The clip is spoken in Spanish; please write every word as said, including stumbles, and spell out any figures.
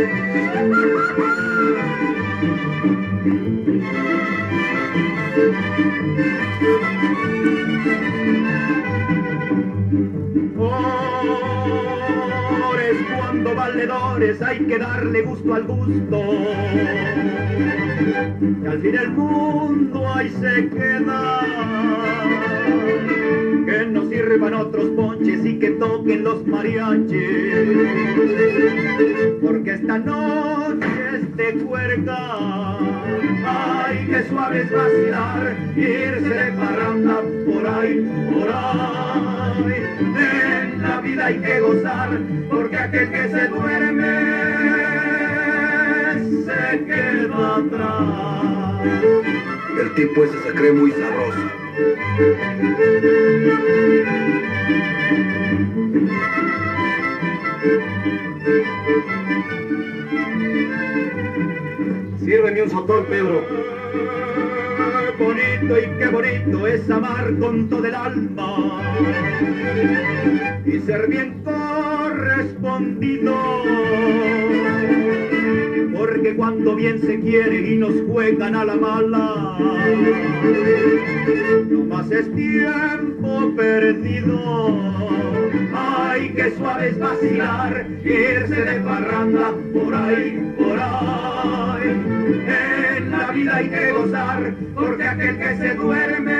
Cuando valedores hay que darle gusto al gusto, y al fin el mundo ahí se queda. Que no sirvan otros ponches y que toquen los mariachis, porque esta noche es de juerga. Ay, qué suave es vacilar, irse de parranda por ahí, por ahí. En la vida hay que gozar, porque aquel que se duerme se queda atrás. El tipo ese se cree muy sabroso. Sírveme un sotol, Pedro. Bonito y qué bonito es amar con todo el alma y ser bien correspondido, porque cuando bien se quiere y nos juegan a la mala, no más es tiempo perdido. Ay, qué suave es vacilar, irse de parranda por ahí, por ahí. En la vida hay que gozar, porque aquel que se duerme